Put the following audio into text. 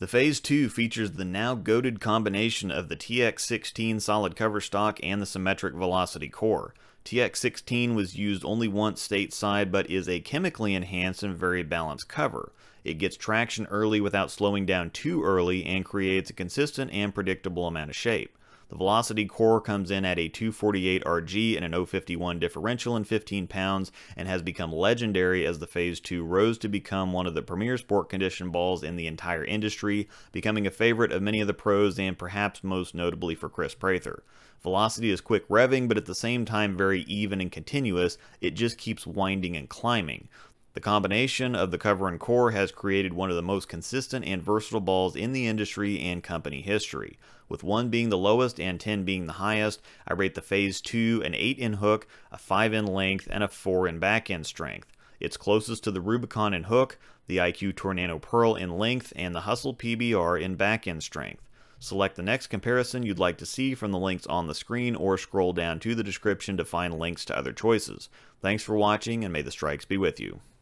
The Phase 2 features the now goated combination of the TX16 solid cover stock and the symmetric Velocity core. TX16 was used only once stateside, but is a chemically enhanced and very balanced cover. It gets traction early without slowing down too early and creates a consistent and predictable amount of shape. The Velocity core comes in at a 248 RG and an 051 differential in 15 pounds and has become legendary as the Phase 2 rose to become one of the premier sport condition balls in the entire industry, becoming a favorite of many of the pros and perhaps most notably for Chris Prather. Velocity is quick revving, but at the same time very even and continuous. It just keeps winding and climbing. The combination of the cover and core has created one of the most consistent and versatile balls in the industry and company history. With 1 being the lowest and 10 being the highest, I rate the Phase 2 an 8 in hook, a 5 in length, and a 4 in back-end strength. It's closest to the Rubicon in hook, the IQ Tornado Pearl in length, and the Hustle PBR in back-end strength. Select the next comparison you'd like to see from the links on the screen or scroll down to the description to find links to other choices. Thanks for watching, and may the strikes be with you.